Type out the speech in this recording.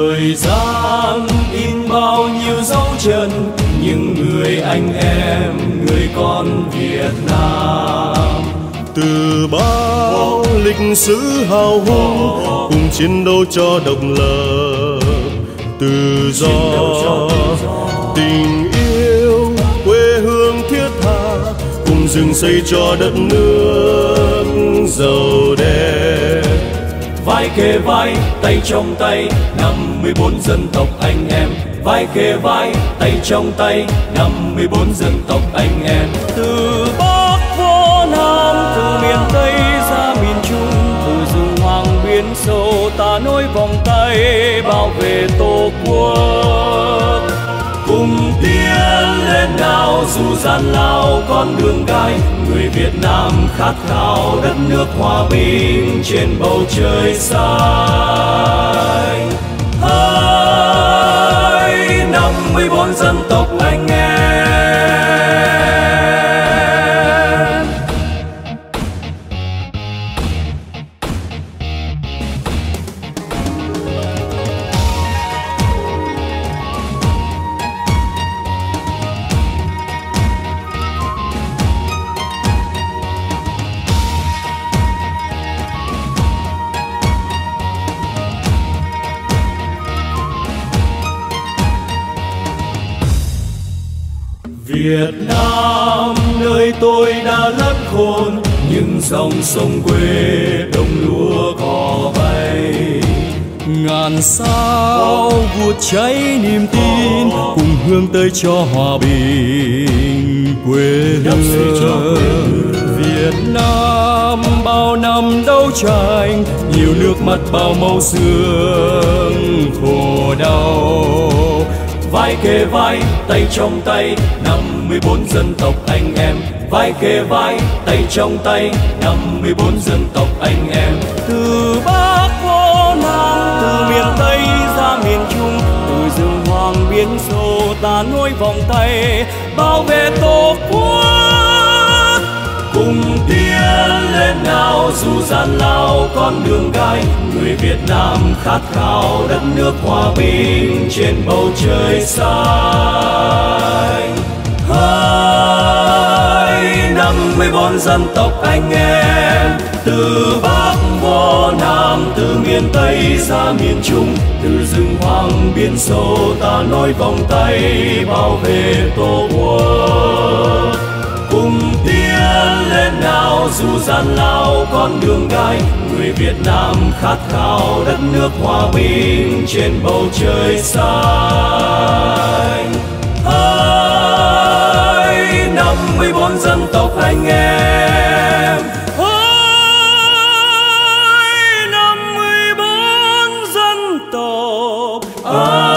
Thời gian in bao nhiêu dấu chân, những người anh em, người con Việt Nam. Từ bao lịch sử hào hùng, cùng chiến đấu cho độc lập, tự do, tình yêu quê hương thiết tha, cùng dựng xây cho đất nước giàu đẹp. Vai kề vai, tay trong tay, 54 dân tộc anh em. Vai kề vai, tay trong tay, 54 dân tộc anh em. Từ Bắc vô Nam, từ miền Tây ra miền Trung, từ rừng hoàng biển sâu ta nối vòng tay bảo vệ Tổ quốc. Cùng tiến lên nào dù gian lao con đường gai, người Việt Nam khát khao đất nước hòa bình trên bầu trời xanh. Hỡi 54 dân tộc anh em. Việt Nam nơi tôi đã lất khôn, những dòng sông quê đồng lúa cỏ bay. Ngàn sao vụt cháy niềm tin, cùng hướng tới cho hòa bình quê hương. Việt Nam bao năm đấu tranh, nhiều nước mắt bao màu xương khổ đau. Vai kề vai, tay trong tay, 54 dân tộc anh em. Vai kề vai, tay trong tay, 54 dân tộc anh em. Từ Bắc vô Nam, từ miền Tây ra miền Trung, từ rừng hoàng biển sâu ta nối vòng tay bảo vệ Tổ quốc. Cùng tiến lên nào dù gian lao con đường gai, người Việt Nam khát khao đất nước hòa bình trên bầu trời xanh. Hỡi 54 dân tộc anh em, từ Bắc vô Nam, từ miền Tây ra miền Trung, từ rừng hoàng biển sâu ta nối vòng tay bảo vệ Tổ quốc. Cùng tiến lên nào dù gian lao con đường gai, người Việt Nam khát khao đất nước hòa bình trên bầu trời xanh. Hỡi 54 dân tộc anh em. Hỡi 54 dân tộc anh em.